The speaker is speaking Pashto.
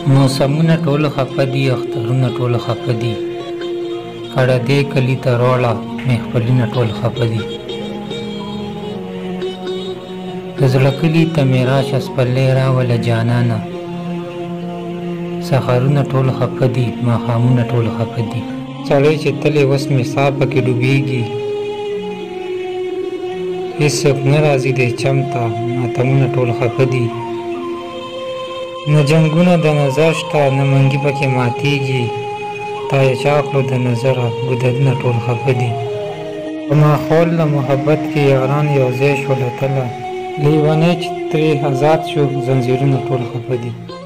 موسمونه ټول خفه دي، اخترونه ټول خفه دي، کړه دې کلي ته راوړه محفلونه ټول خفه دي. د زړه کلي ته مې راشه سپرلی راوله جانانه، سهارونه ټول خفه دي، ماښامونه ټول خفه دي. سړی چې تلې اوس مې ساه پکې ډوبېږي، هېڅوک نه راځي دی چم ته، ماتمونه ټول خفه دي. نه جنګونه د نظر شته، نه منګي پکې ماتېږي، تا یې چا کړو د نظره ګودرونه ټول خفه دي. په ماحول د محبت کې یاران یو ځای شول اتله، لیونی چې ترې ازاد شو ځنځیرونه ټول خفه دي.